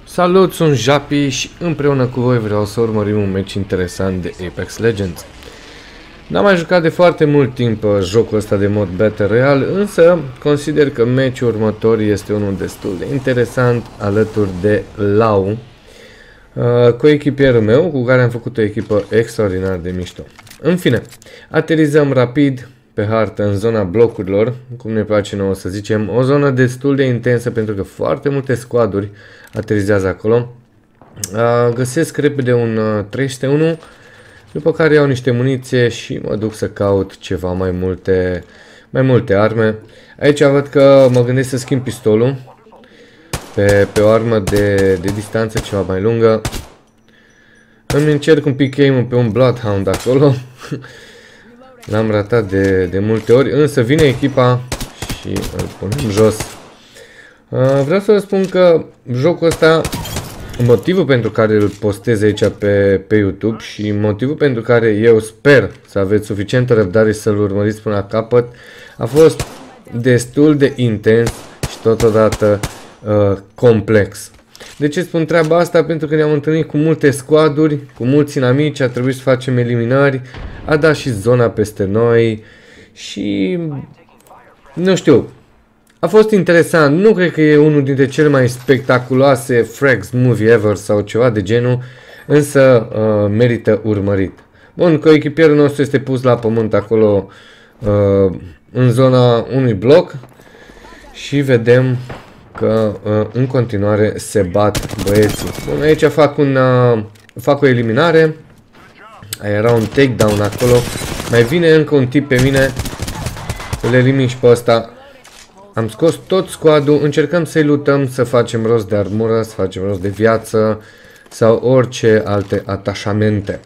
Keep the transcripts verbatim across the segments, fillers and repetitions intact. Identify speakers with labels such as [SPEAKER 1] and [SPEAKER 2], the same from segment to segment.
[SPEAKER 1] Salut, sunt Japi și împreună cu voi vreau să urmărim un meci interesant de Apex Legends. N-am mai jucat de foarte mult timp jocul ăsta de mod Battle Royale, însă consider că meciul următor este unul destul de interesant alături de Lau, cu echipierul meu, cu care am făcut o echipă extraordinar de mișto. În fine, aterizăm rapid pe hartă în zona blocurilor, cum ne place nouă să zicem, o zonă destul de intensă pentru că foarte multe squaduri aterizează acolo. Găsesc repede un trei sute unu, după care iau niște muniție și mă duc să caut ceva mai multe, mai multe arme. Aici văd că mă gândesc să schimb pistolul pe, pe o armă de, de distanță ceva mai lungă. Îmi încerc un pic aim-ul pe un Bloodhound acolo. L-am ratat de, de multe ori, însă vine echipa și îl punem jos. Uh, vreau să vă spun că jocul ăsta, motivul pentru care îl postez aici pe, pe YouTube și motivul pentru care eu sper să aveți suficientă răbdare să-l urmăriți până la capăt, a fost destul de intens și totodată uh, complex. De ce spun treaba asta? Pentru că ne-am întâlnit cu multe squaduri, cu mulți inamici, a trebuit să facem eliminări, a dat și zona peste noi și nu știu, a fost interesant. Nu cred că e unul dintre cele mai spectaculoase frags movie ever sau ceva de genul, însă uh, merită urmărit. Bun, coechipierul nostru este pus la pământ acolo uh, în zona unui bloc și vedem că uh, în continuare se bat băieții. Bun, aici fac, un, uh, fac o eliminare. Era un takedown acolo. Mai vine încă un tip pe mine. Îl elimin și pe ăsta. Am scos tot squadul. Încercăm să-i lutăm, să facem rost de armură, să facem rost de viață sau orice alte atașamente.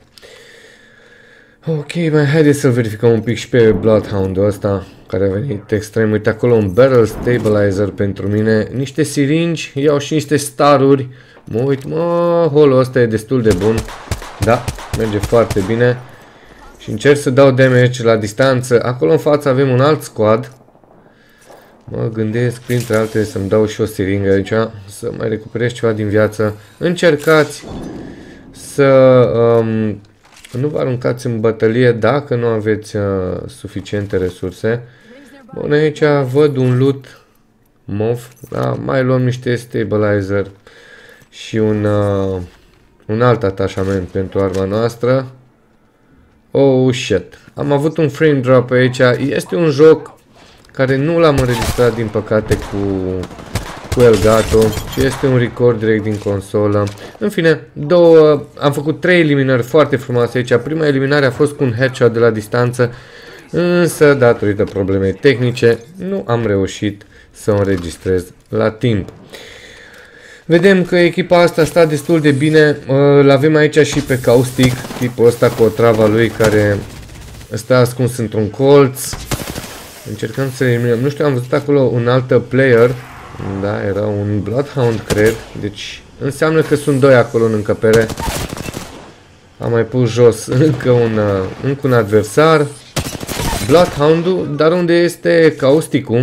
[SPEAKER 1] Ok, mai haideți să verificăm un pic și pe Bloodhound-ul ăsta care a venit extrem. Uite acolo un barrel stabilizer pentru mine, niște siringi, iau și niște staruri. Mă uit, mă, holul ăsta e destul de bun. Da, merge foarte bine. Și încerc să dau damage la distanță. Acolo în față avem un alt squad. Mă gândesc printre altele să-mi dau și o siringă aici, să mai recuperez ceva din viață. Încercați să um, nu vă aruncați în bătălie dacă nu aveți uh, suficiente resurse. Bun, aici văd un loot mov, da? Mai luăm niște stabilizer și un, uh, un alt atașament pentru arma noastră. Oh shit, am avut un frame drop aici, este un joc care nu l-am înregistrat din păcate cu, cu Elgato și este un record direct din consolă. În fine, două, am făcut trei eliminări foarte frumoase aici. Prima eliminare a fost cu un headshot de la distanță, însă datorită problemei tehnice nu am reușit să o înregistrez la timp. Vedem că echipa asta stă destul de bine. Îl avem aici și pe Caustic, tipul ăsta cu o travă lui care stă ascuns într-un colț. Încercăm să eliminăm. Nu știu, am văzut acolo un alt player. Da, era un Bloodhound, cred. Deci înseamnă că sunt doi acolo în încăpere. Am mai pus jos încă un, încă un adversar. Bloodhound-ul, dar unde este Causticul?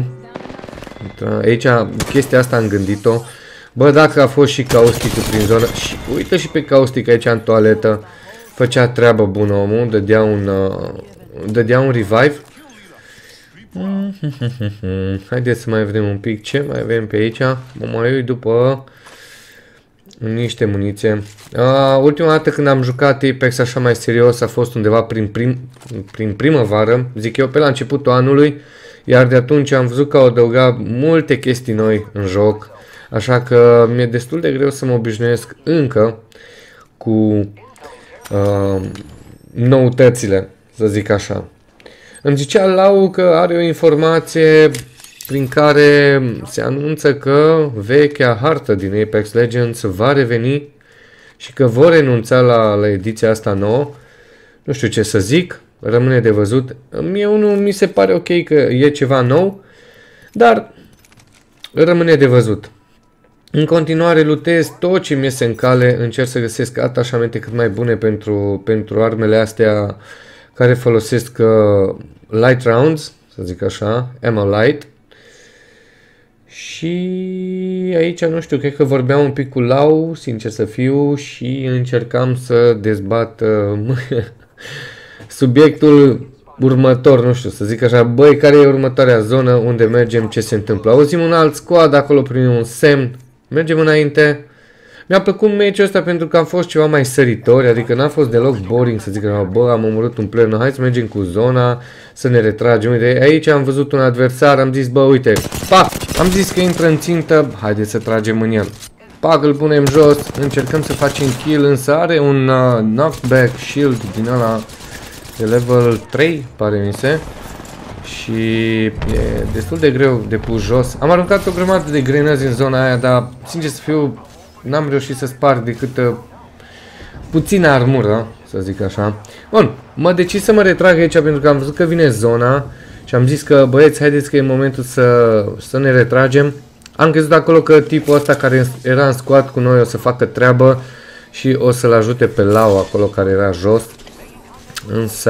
[SPEAKER 1] Aici chestia asta am gândit-o. Bă, dacă a fost și Causticul prin zonă. Și uite și pe Caustic aici în toaletă. Făcea treabă bună omul. Dădea un, dădea un revive. Haideți să mai vedem un pic ce mai avem pe aici. Mă mai uit după niște muniție. Uh, ultima dată când am jucat Apex așa mai serios a fost undeva prin, prim, prin primăvară, zic eu, pe la începutul anului. Iar de atunci am văzut că au adăugat multe chestii noi în joc. Așa că mi-e destul de greu să mă obișnuiesc încă cu uh, noutățile, să zic așa. Îmi zicea Lau că are o informație prin care se anunță că vechea hartă din Apex Legends va reveni și că vor renunța la, la ediția asta nouă. Nu știu ce să zic, rămâne de văzut. Mie unul mi se pare ok că e ceva nou, dar rămâne de văzut. În continuare lutez tot ce mi iese în cale, încerc să găsesc atașamente cât mai bune pentru, pentru armele astea care folosesc uh, light rounds, să zic așa, ammo light. Și aici, nu știu, cred că vorbeam un pic cu Lau, sincer să fiu, și încercam să dezbat uh, subiectul următor, nu știu, să zic așa, băi, care e următoarea zonă, unde mergem, ce se întâmplă. Auzim un alt squad, acolo primim un semn, mergem înainte. Mi-a plăcut meciul ăsta pentru că am fost ceva mai săritori, adică n-a fost deloc boring să zic că, bă, am omorât un player, no, hai să mergem cu zona, să ne retragem. Uite, aici am văzut un adversar, am zis, bă, uite, pac, am zis că intră în țintă, haideți să tragem în el. Pac, îl punem jos, încercăm să facem kill, însă are un uh, knockback shield din ăla de level trei, pare mi se. Și e destul de greu de pus jos. Am aruncat o grămadă de grenăzi în zona aia, dar, sincer să fiu, n-am reușit să sparg decât uh, puțină armură, să zic așa. Bun, mă decis să mă retrag aici pentru că am văzut că vine zona și am zis că, băieți, haideți că e momentul să, să ne retragem. Am crezut acolo că tipul ăsta care era în squad cu noi o să facă treabă și o să-l ajute pe Lau acolo care era jos. Însă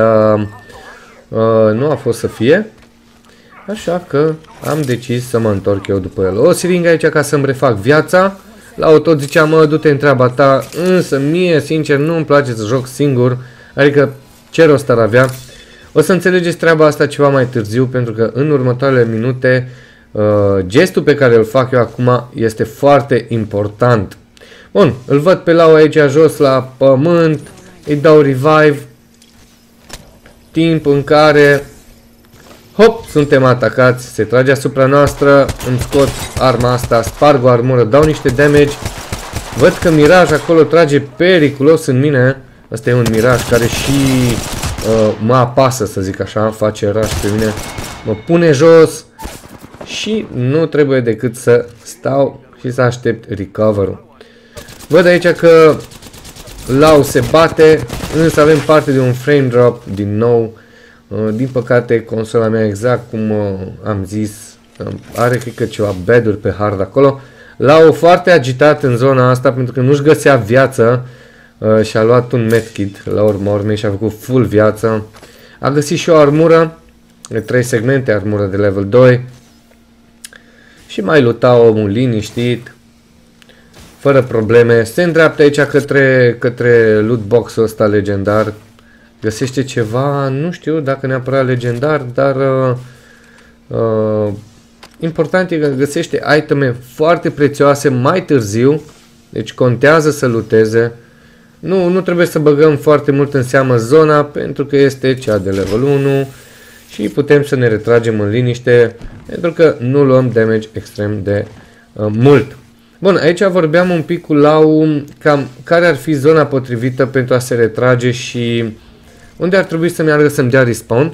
[SPEAKER 1] uh, nu a fost să fie. Așa că am decis să mă întorc eu după el. O siringă aici ca să-mi refac viața. Lau tot zicea, mă, du-te în treaba ta, însă mie, sincer, nu-mi place să joc singur, adică ce rost ar avea. O să înțelegeți treaba asta ceva mai târziu, pentru că în următoarele minute uh, gestul pe care îl fac eu acum este foarte important. Bun, îl văd pe Lau aici jos la pământ, îi dau revive, timp în care, hop, suntem atacați, se trage asupra noastră, îmi scot arma asta, sparg o armură, dau niște damage, văd că Miraj acolo trage periculos în mine, ăsta e un Miraj care și uh, mă apasă, să zic așa, face rush pe mine, mă pune jos și nu trebuie decât să stau și să aștept recover-ul. Văd aici că Lau se bate, însă avem parte de un frame drop din nou. Uh, din păcate, consola mea, exact cum uh, am zis, uh, are cred că ceva bad-uri pe hard acolo. Lau foarte agitat în zona asta pentru că nu-și găsea viață uh, și a luat un medkit la urma urmei și a făcut full viață. A găsit și o armură, de trei segmente, armură de level doi. Și mai luta omul liniștit, fără probleme. Se îndreaptă aici către, către loot box-ul ăsta legendar. Găsește ceva, nu știu dacă neapărat legendar, dar uh, uh, important e că găsește iteme foarte prețioase mai târziu, deci contează să luteze. Nu, nu trebuie să băgăm foarte mult în seamă zona, pentru că este cea de level unu și putem să ne retragem în liniște, pentru că nu luăm damage extrem de uh, mult. Bun, aici vorbeam un pic cu Lau cam care ar fi zona potrivită pentru a se retrage și unde ar trebui să meargă să-mi dea respawn.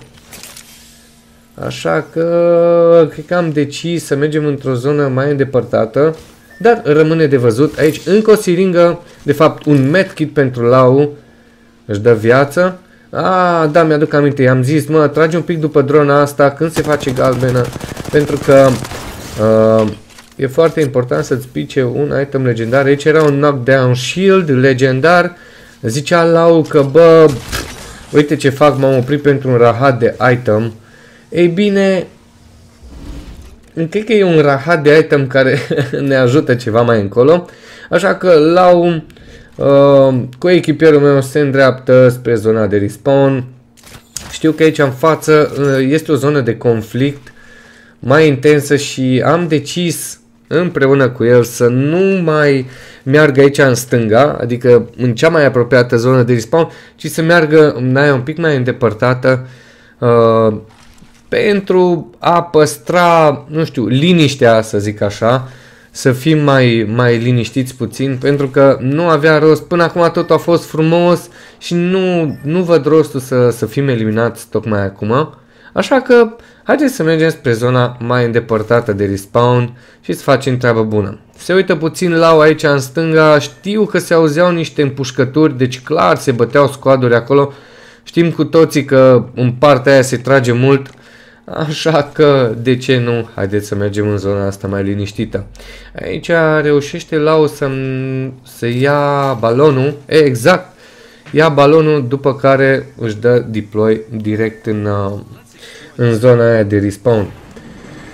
[SPEAKER 1] Așa că cred că am decis să mergem într-o zonă mai îndepărtată, dar rămâne de văzut. Aici încă o siringă, de fapt un medkit pentru Lau, își dă viață. Ah, da, mi-aduc aminte, i-am zis, mă, trage un pic după drona asta când se face galbenă, pentru că uh, e foarte important să-ți pice un item legendar. Aici era un knockdown shield legendar. Zicea Lau că, bă, pf, uite ce fac, m-am oprit pentru un rahat de item. Ei bine, cred că e un rahat de item care ne ajută ceva mai încolo. Așa că Lau uh, cu echipierul meu se îndreaptă spre zona de respawn. Știu că aici în față uh, este o zonă de conflict mai intensă și am decis împreună cu el să nu mai meargă aici în stânga, adică în cea mai apropiată zonă de respawn, ci să meargă în aia un pic mai îndepărtată uh, pentru a păstra, nu știu, liniștea, să zic așa, să fim mai, mai liniștiți puțin, pentru că nu avea rost, până acum tot a fost frumos și nu, nu văd rostul să, să fim eliminați tocmai acum. Așa că haideți să mergem spre zona mai îndepărtată de respawn și să facem treabă bună. Se uită puțin Lau aici în stânga, știu că se auzeau niște împușcături, deci clar se băteau squaduri acolo. Știm cu toții că în partea aia se trage mult, așa că de ce nu? Haideți să mergem în zona asta mai liniștită. Aici reușește Lau să, să ia balonul, e, exact, ia balonul după care își dă deploy direct în... în zona aia de respawn.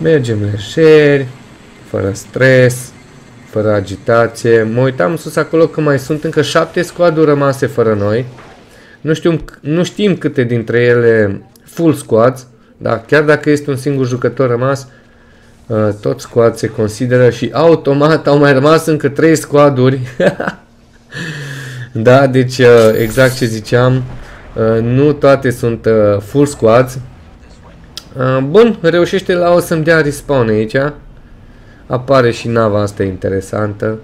[SPEAKER 1] Mergem leșeri, fără stres, fără agitație. Mă uitam sus acolo că mai sunt încă șapte squad-uri rămase fără noi. Nu știu, nu știm câte dintre ele full squads, dar chiar dacă este un singur jucător rămas, tot squad se consideră și automat au mai rămas încă trei squad-uri. Da, deci exact ce ziceam, nu toate sunt full squads. Bun, reușește la o să-mi dea respawn aici. Apare și nava asta interesantă.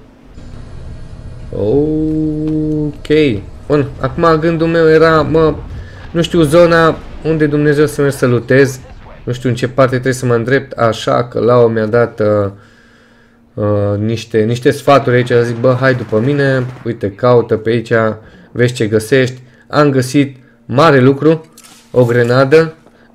[SPEAKER 1] Ok. Bun, acum gândul meu era, mă, nu știu zona unde Dumnezeu să merg să lutez. Nu știu în ce parte trebuie să mă îndrept, așa că Lau mi-a dat uh, uh, niște, niște sfaturi aici. Zic, bă, hai după mine, uite, caută pe aici, vezi ce găsești. Am găsit mare lucru, o grenadă,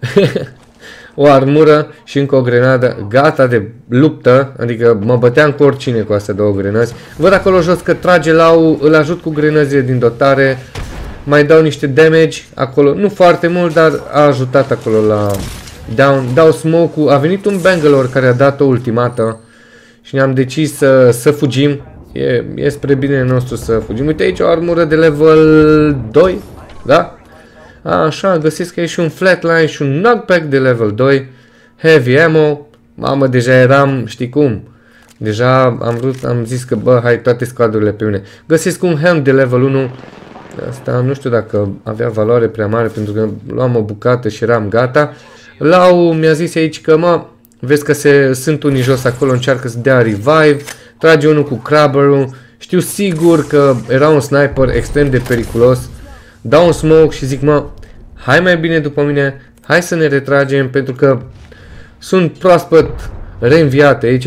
[SPEAKER 1] o armură și încă o grenadă, gata de luptă, adică mă băteam cu oricine cu astea două grenăzi. Văd acolo jos că trage Lau, îl ajut cu grenăzile din dotare, mai dau niște damage acolo, nu foarte mult, dar a ajutat acolo la down, dau smoke-ul, a venit un Bangalore care a dat o ultimată și ne-am decis să, să fugim, e, e spre binele nostru să fugim. Uite aici o armură de level doi, da? Așa, găsesc că e și un flatline și un knockback de level doi, heavy ammo, mamă, deja eram, știi cum, deja am vrut, am zis că bă, hai toate squadurile pe mine. Găsesc un helm de level unu, asta nu știu dacă avea valoare prea mare pentru că luam o bucată și eram gata. Lau mi-a zis aici că mă, vezi că se, sunt unii jos acolo, încearcă să dea revive, trage unul cu crabberul, știu sigur că era un sniper extrem de periculos. Dau un smoke și zic, mă, hai mai bine după mine, hai să ne retragem pentru că sunt proaspăt reînviate aici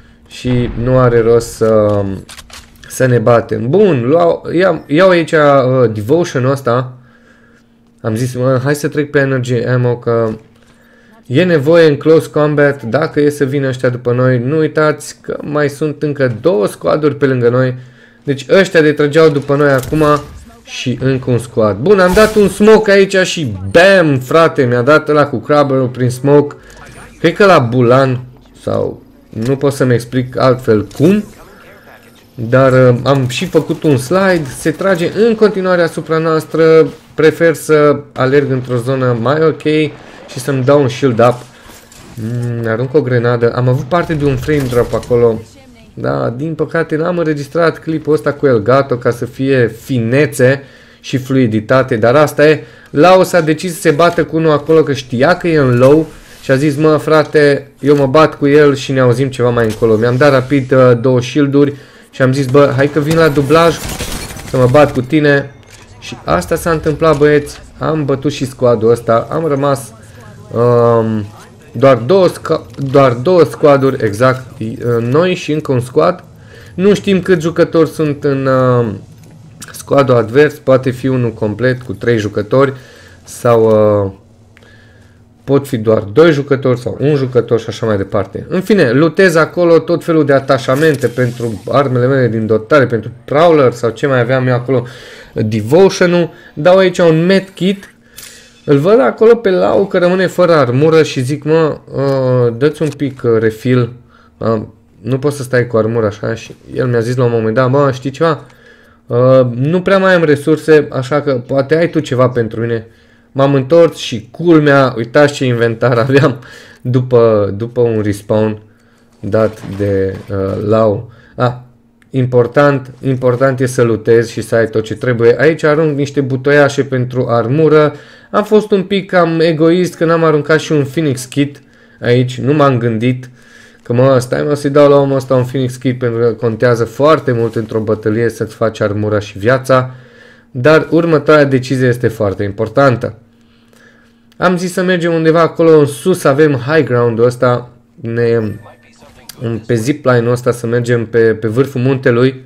[SPEAKER 1] și nu are rost să, să ne batem. Bun, luau, iau, iau aici uh, devotion-ul ăsta, am zis, mă, hai să trec pe energy ammo că e nevoie în close combat, dacă e să vină ăștia după noi, nu uitați că mai sunt încă două squad-uri pe lângă noi, deci ăștia de trăgeau după noi acum. Și încă un squad. Bun, am dat un smoke aici și bam, frate, mi-a dat ăla cu crabberul prin smoke. Cred că la Bulan, sau nu pot să-mi explic altfel cum. Dar uh, am și făcut un slide, se trage în continuare asupra noastră. Prefer să alerg într-o zonă mai ok și să-mi dau un shield up. Mm, arunc o grenadă, am avut parte de un frame drop acolo. Da, din păcate n-am înregistrat clipul ăsta cu Elgato ca să fie finețe și fluiditate, dar asta e. Lau s-a decis să se bată cu unul acolo că știa că e în low și a zis, mă frate, eu mă bat cu el și ne auzim ceva mai încolo. Mi-am dat rapid uh, două shield-uri și am zis, bă, hai că vin la dublaj să mă bat cu tine. Și asta s-a întâmplat, băieți, am bătut și squad-ul ăsta, am rămas... Um, Doar două, doar două squad-uri, exact, noi și încă un squad. Nu știm câți jucători sunt în uh, squad-ul advers, poate fi unul complet cu trei jucători sau uh, pot fi doar doi jucători sau un jucător și așa mai departe. În fine, lutez acolo tot felul de atașamente pentru armele mele din dotare, pentru prowler sau ce mai aveam eu acolo, devotion-ul. Dau aici un medkit. Îl văd acolo pe Lau că rămâne fără armură și zic, mă, uh, dă-ți un pic uh, refill, uh, nu poți să stai cu armură așa și el mi-a zis la un moment dat, mă, știi ceva, uh, nu prea mai am resurse, așa că poate ai tu ceva pentru mine. M-am întors și culmea, uitați ce inventar aveam după, după un respawn dat de uh, Lau. Ah, important, important e să lutezi și să ai tot ce trebuie. Aici arunc niște butoiașe pentru armură. Am fost un pic cam egoist că n-am aruncat și un Phoenix Kit aici, nu m-am gândit că mă, stai mă să-i dau la omul ăsta un Phoenix Kit pentru că contează foarte mult într-o bătălie să-ți faci armura și viața, dar următoarea decizie este foarte importantă. Am zis să mergem undeva acolo în sus, avem high ground-ul ăsta, ne, pe zipline-ul ăsta să mergem pe, pe vârful muntelui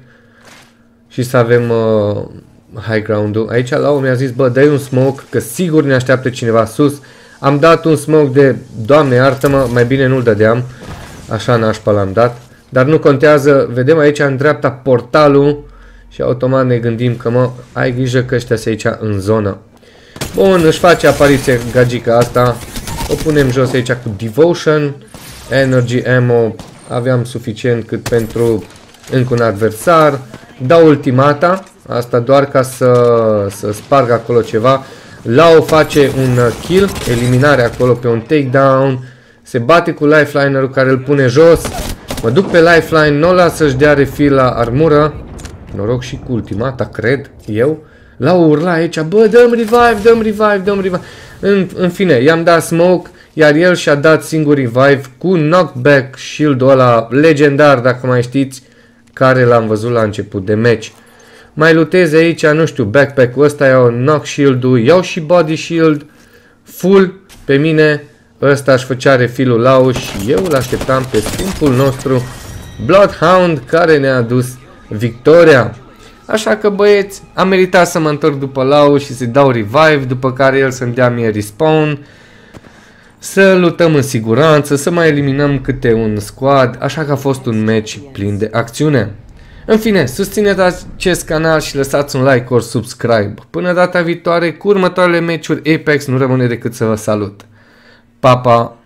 [SPEAKER 1] și să avem... Uh, high ground-ul. Aici Lau mi-a zis, bă, dai un smoke, că sigur ne așteaptă cineva sus. Am dat un smoke de, Doamne iartă-mă, mai bine nu-l dădeam. Așa nașpa l-am dat. Dar nu contează, vedem aici în dreapta portalul și automat ne gândim că, mă, ai grijă că ăștia se aici în zonă. Bun, își face apariție gagica asta. O punem jos aici cu devotion energy ammo, aveam suficient cât pentru încă un adversar. Dau ultimata, asta doar ca să, să sparg acolo ceva. Lau face un kill, eliminare acolo pe un takedown. Se bate cu lifeliner-ul care îl pune jos. Mă duc pe lifeline, nu o las să-și dea refill la armură. Noroc și cu ultimata, cred eu. Lau urla aici, bă, dăm revive, dăm revive, dăm revive. În, în fine, i-am dat smoke, iar el și-a dat singur revive cu knockback shield-ul ăla legendar, dacă mai știți, care l-am văzut la început de match. Mai lutez aici, nu știu, backpack-ul ăsta, iau knock shield-ul, iau și body shield, full pe mine. Ăsta își făcea refill-ul Lau și eu îl așteptam pe scumpul nostru Bloodhound, care ne-a adus victoria. Așa că, băieți, am meritat să mă întorc după Lau și să-i dau revive, după care el să-mi dea mie respawn, să luptăm în siguranță, să mai eliminăm câte un squad, așa că a fost un match plin de acțiune. În fine, susțineți acest canal și lăsați un like ori subscribe. Până data viitoare, cu următoarele meciuri Apex, nu rămâne decât să vă salut. Pa, pa!